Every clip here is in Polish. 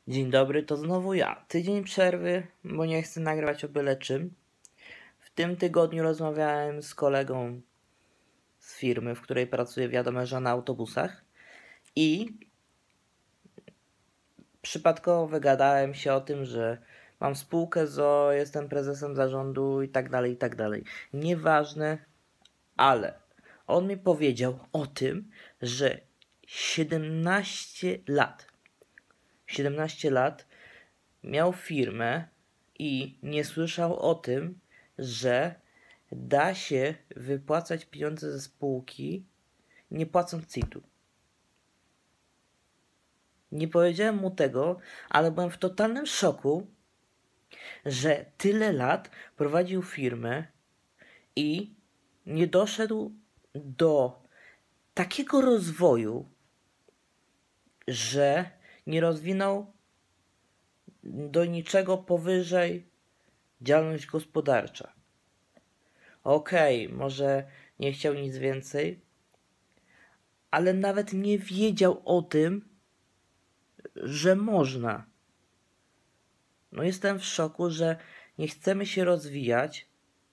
Dzień dobry, to znowu ja. Tydzień przerwy, bo nie chcę nagrywać o byle czym. W tym tygodniu rozmawiałem z kolegą z firmy, w której pracuję, wiadomo, że na autobusach. I przypadkowo wygadałem się o tym, że mam spółkę ZOO, jestem prezesem zarządu i tak dalej, i tak dalej. Nieważne, ale on mi powiedział o tym, że 17 lat miał firmę i nie słyszał o tym, że da się wypłacać pieniądze ze spółki, nie płacąc CIT-u. Nie powiedziałem mu tego, ale byłem w totalnym szoku, że tyle lat prowadził firmę i nie doszedł do takiego rozwoju, że nie rozwinął do niczego powyżej działalność gospodarcza. Okej, może nie chciał nic więcej, ale nawet nie wiedział o tym, że można. No jestem w szoku, że nie chcemy się rozwijać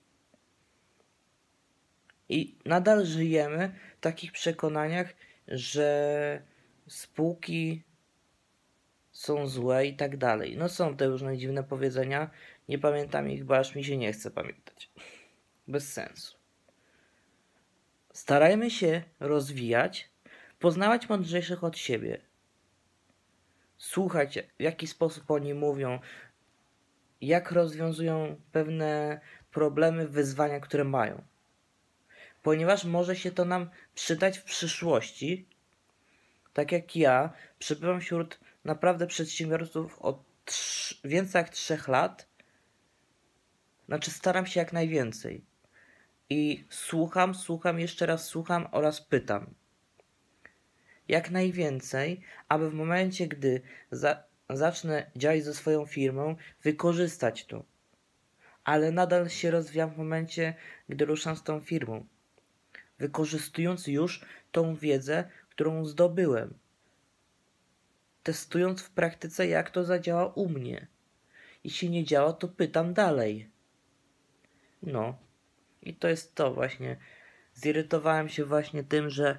i nadal żyjemy w takich przekonaniach, że spółki są złe i tak dalej. No są te różne dziwne powiedzenia, nie pamiętam ich, bo aż mi się nie chce pamiętać. Bez sensu. Starajmy się rozwijać, poznawać mądrzejszych od siebie. Słuchać, w jaki sposób oni mówią, jak rozwiązują pewne problemy, wyzwania, które mają. Ponieważ może się to nam przydać w przyszłości. Tak jak ja, przebywam wśród naprawdę przedsiębiorców od więcej jak 3 lat. Znaczy staram się jak najwięcej. I słucham, jeszcze raz słucham oraz pytam. Jak najwięcej, aby w momencie, gdy zacznę działać ze swoją firmą, wykorzystać to. Ale nadal się rozwijam w momencie, gdy ruszam z tą firmą. Wykorzystując już tą wiedzę, którą zdobyłem. Testując w praktyce, jak to zadziała u mnie. Jeśli nie działa, to pytam dalej. No. I to jest to właśnie. Zirytowałem się właśnie tym, że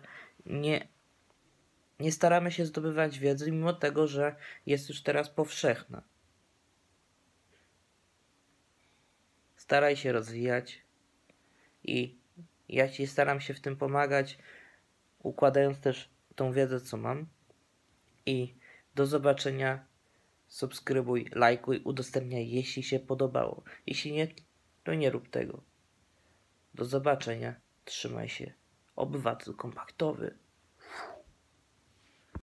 nie staramy się zdobywać wiedzy, mimo tego, że jest już teraz powszechna. Staraj się rozwijać i ja Ci staram się w tym pomagać, układając też tą wiedzę, co mam. I do zobaczenia. Subskrybuj, lajkuj, udostępniaj, jeśli się podobało. Jeśli nie, to nie rób tego. Do zobaczenia. Trzymaj się. Obywatel kompaktowy.